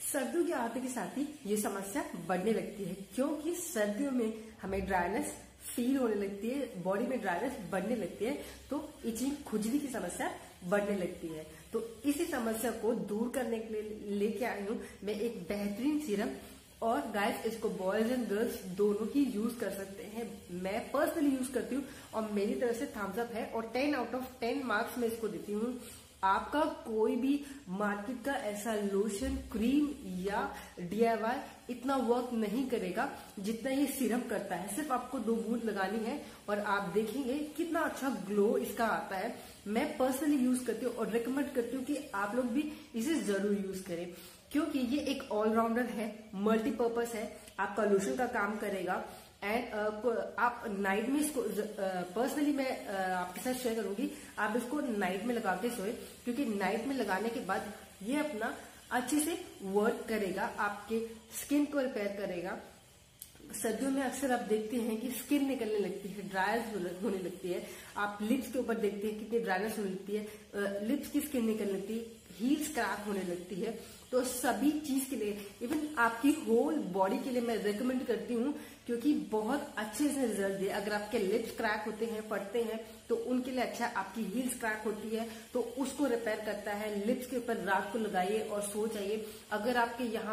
सर्दियों के आते के साथ ही ये समस्या बढ़ने लगती है, क्योंकि सर्दियों में हमें ड्राइनेस फील होने लगती है, बॉडी में ड्राइनेस बढ़ने लगती है, तो इचिंग खुजली की समस्या बढ़ने लगती है। तो इसी समस्या को दूर करने के लिए लेके आई हूँ मैं एक बेहतरीन सीरम, और गाइस इसको बॉयज एंड गर्ल्स दोनों ही यूज कर सकते हैं। मैं पर्सनली यूज करती हूँ और मेरी तरफ से थम्स अप है, और 10 आउट ऑफ 10 मार्क्स मैं इसको देती हूँ। आपका कोई भी मार्केट का ऐसा लोशन, क्रीम या DIY इतना वर्क नहीं करेगा जितना ये सीरम करता है। सिर्फ आपको 2 बूंद लगानी है और आप देखेंगे कितना अच्छा ग्लो इसका आता है। मैं पर्सनली यूज करती हूँ और रिकमेंड करती हूँ कि आप लोग भी इसे जरूर यूज करें, क्योंकि ये एक ऑलराउंडर है, मल्टीपर्पज है, आपका लोशन का काम करेगा। एंड आप नाइट में इसको पर्सनली मैं आपके साथ शेयर करूंगी, आप इसको नाइट में लगा के सोए, क्योंकि नाइट में लगाने के बाद ये अपना अच्छे से वर्क करेगा, आपके स्किन को रिपेयर करेगा। सर्दियों में अक्सर आप देखते हैं कि स्किन निकलने लगती है, ड्राइनेस होने लगती है। आप लिप्स के ऊपर देखते हैं कितनी ड्राइनेस होने लगती है, लिप्स की स्किन निकलने लगती है, हील्स क्रैक होने लगती है। तो सभी चीज के लिए, इवन आपकी होल बॉडी के लिए मैं रेकमेंड करती हूँ, क्योंकि बहुत अच्छे से रिजल्ट दे। अगर आपके लिप्स क्रैक होते हैं, फटते हैं, तो उनके लिए अच्छा। आपकी हील्स क्रैक होती है तो उसको रिपेयर करता है। लिप्स के ऊपर रात को लगाइए और सो जाइए। अगर आपके यहाँ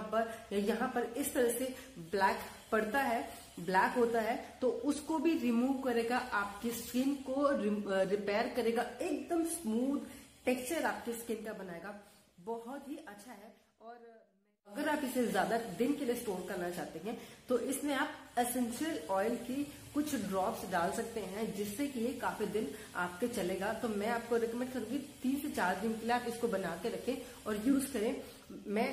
पर इस तरह से ब्लैक पड़ता है, ब्लैक होता है, तो उसको भी रिमूव करेगा, आपकी स्किन को रिपेयर करेगा, एकदम स्मूथ टेक्सचर आपकी स्किन का बनाएगा। बहुत ही अच्छा है। और अगर आप इसे ज्यादा दिन के लिए स्टोर करना चाहते हैं तो इसमें आप एसेंशियल ऑयल की कुछ ड्रॉप्स डाल सकते हैं, जिससे कि ये काफी दिन आपके चलेगा। तो मैं आपको रिकमेंड करूंगी 3 से 4 दिन के लिए आप इसको बना के रखें और यूज करें। मैं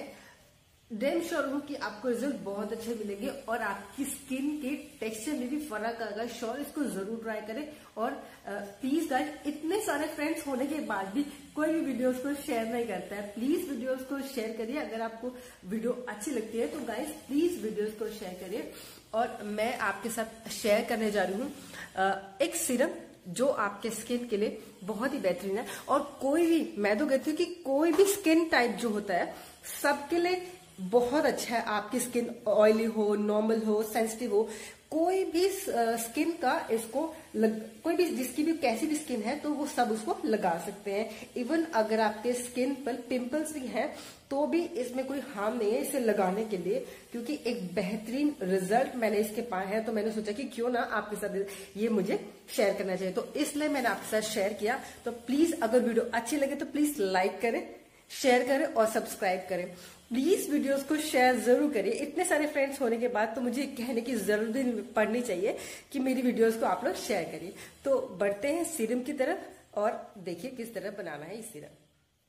डैम श्योर हूँ कि आपको रिजल्ट बहुत अच्छे मिलेंगे और आपकी स्किन के टेक्सचर में भी फर्क आएगा। श्योर इसको जरूर ट्राई करें। और प्लीज गाइस, इतने सारे फ्रेंड्स होने के बाद भी कोई भी वीडियोस को शेयर नहीं करता है, प्लीज वीडियोस को शेयर करिए। अगर आपको वीडियो अच्छी लगती है तो गाइस प्लीज वीडियोस को शेयर करिए। और मैं आपके साथ शेयर करने जा रही हूँ एक सीरम जो आपके स्किन के लिए बहुत ही बेहतरीन है। और कोई भी, मैं तो कहती हूँ कि कोई भी स्किन टाइप जो होता है सबके लिए बहुत अच्छा है। आपकी स्किन ऑयली हो, नॉर्मल हो, सेंसिटिव हो, कोई भी स्किन का इसको कोई भी, जिसकी भी कैसी भी स्किन है, तो वो सब उसको लगा सकते हैं। इवन अगर आपके स्किन पर पिंपल्स भी हैं तो भी इसमें कोई हार्म नहीं है इसे लगाने के लिए, क्योंकि एक बेहतरीन रिजल्ट मैंने इसके पाए हैं। तो मैंने सोचा कि क्यों ना आपके साथ ये मुझे शेयर करना चाहिए, तो इसलिए मैंने आपके साथ शेयर किया। तो प्लीज अगर वीडियो अच्छी लगे तो प्लीज लाइक करें, शेयर करें और सब्सक्राइब करें। प्लीज वीडियोस को शेयर जरूर करिए। इतने सारे फ्रेंड्स होने के बाद तो मुझे कहने की जरूरत ही पड़नी चाहिए कि मेरी वीडियोस को आप लोग शेयर करिए। तो बढ़ते हैं सीरम की तरफ और देखिए किस तरह बनाना है इस सीरम।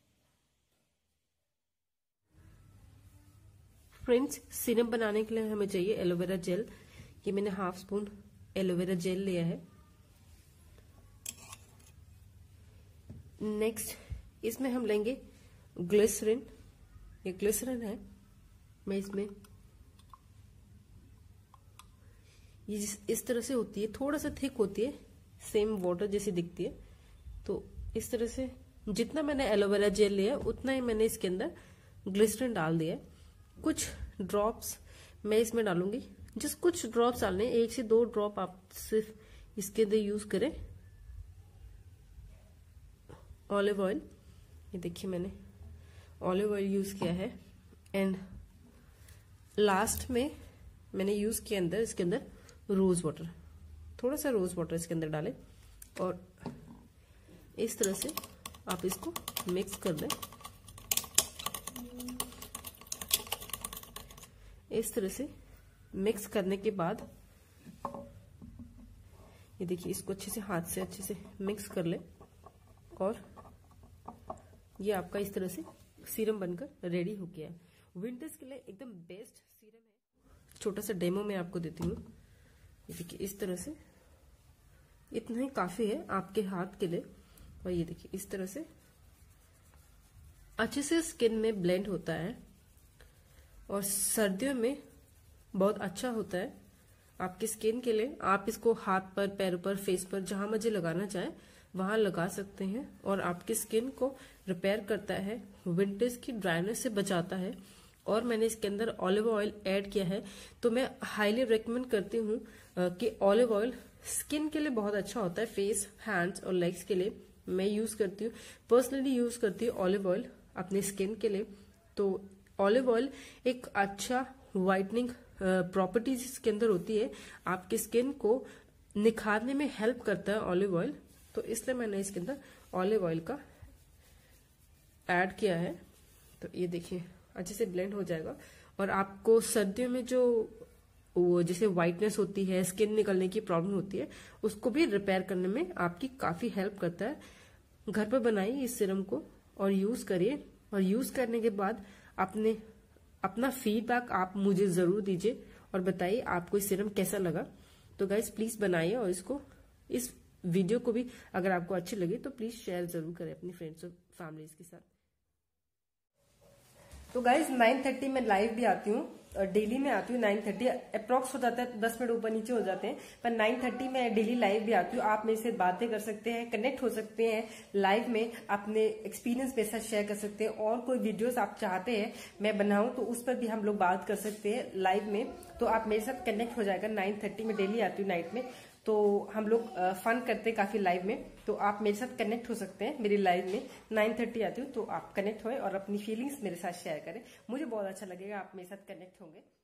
फ्रेंड्स, सीरम बनाने के लिए हमें चाहिए एलोवेरा जेल। ये मैंने हाफ स्पून एलोवेरा जेल लिया है। नेक्स्ट इसमें हम लेंगे ग्लिसरीन। ये ग्लिसरीन है। मैं इसमें, ये इस तरह से होती है, थोड़ा सा थिक होती है, सेम वाटर जैसी दिखती है। तो इस तरह से जितना मैंने एलोवेरा जेल लिया उतना ही मैंने इसके अंदर ग्लिसरीन डाल दिया। कुछ ड्रॉप्स मैं इसमें डालूंगी, जस्ट कुछ ड्रॉप्स डालने, 1 से 2 ड्रॉप आप सिर्फ इसके अंदर यूज करें। ऑलिव ऑयल, ये देखिए मैंने ऑलिव ऑयल यूज किया है। एंड लास्ट में मैंने यूज किया अंदर, इसके अंदर रोज वाटर, थोड़ा सा रोज वाटर इसके अंदर डालें और इस तरह से आप इसको मिक्स कर दें। इस तरह से मिक्स करने के बाद ये देखिए, इसको अच्छे से हाथ से अच्छे से मिक्स कर लें और ये आपका इस तरह से सीरम बनकर रेडी हो गया है। विंटर्स के लिए एकदम बेस्ट सीरम है। छोटा सा डेमो मैं आपको देती हूँ। ये देखिए इस तरह से, इतना ही काफी है आपके हाथ के लिए। और ये देखिए इस तरह से अच्छे से स्किन में ब्लेंड होता है और सर्दियों में बहुत अच्छा होता है आपकी स्किन के लिए। आप इसको हाथ पर, पैरों पर, फेस पर, जहां मर्जी लगाना चाहे वहां लगा सकते हैं और आपकी स्किन को रिपेयर करता है, विंटर्स की ड्राइनेस से बचाता है और मैंने इसके अंदर ऑलिव ऑयल ऐड किया है। तो मैं हाईली रिकमेंड करती हूँ कि ऑलिव ऑयल स्किन के लिए बहुत अच्छा होता है, फेस, हैंड्स और लेग्स के लिए मैं यूज करती हूँ, पर्सनली यूज करती हूँ ऑलिव ऑयल अपने स्किन के लिए। तो ऑलिव ऑयल एक अच्छा व्हाइटनिंग प्रॉपर्टीज इसके अंदर होती है, आपकी स्किन को निखारने में हेल्प करता है ऑलिव ऑयल। तो इसलिए मैंने इसके अंदर ऑलिव ऑयल का ऐड किया है। तो ये देखिए अच्छे से ब्लेंड हो जाएगा और आपको सर्दियों में जो वो जैसे व्हाइटनेस होती है, स्किन निकलने की प्रॉब्लम होती है, उसको भी रिपेयर करने में आपकी काफी हेल्प करता है। घर पर बनाइए इस सीरम को और यूज करिए, और यूज करने के बाद अपना फीडबैक आप मुझे जरूर दीजिए और बताइए आपको इस सीरम कैसा लगा। तो गाइज प्लीज बनाइए, और इस वीडियो को भी अगर आपको अच्छी लगी तो प्लीज शेयर जरूर करें अपनी फ्रेंड्स और फैमिलीज के साथ। तो गाइज 9:30 में लाइव भी आती हूँ, डेली में आती हूँ। 9:30 अप्रॉक्स हो जाता है, 10 मिनट ऊपर नीचे हो जाते हैं, पर 9:30 में डेली लाइव भी आती हूँ। आप मेरे से बातें कर सकते हैं, कनेक्ट हो सकते हैं लाइव में, अपने एक्सपीरियंस मेरे साथ शेयर कर सकते हैं। और कोई वीडियोस आप चाहते हैं मैं बनाऊं तो उस पर भी हम लोग बात कर सकते हैं लाइव में। तो आप मेरे साथ कनेक्ट हो जाएगा। 9:30 में डेली आती हूँ नाइट में, तो हम लोग फन करते हैं काफी लाइव में। तो आप मेरे साथ कनेक्ट हो सकते हैं मेरी लाइव में। 9:30 आती हूँ, तो आप कनेक्ट होए और अपनी फीलिंग्स मेरे साथ शेयर करें, मुझे बहुत अच्छा लगेगा, आप मेरे साथ कनेक्ट होंगे।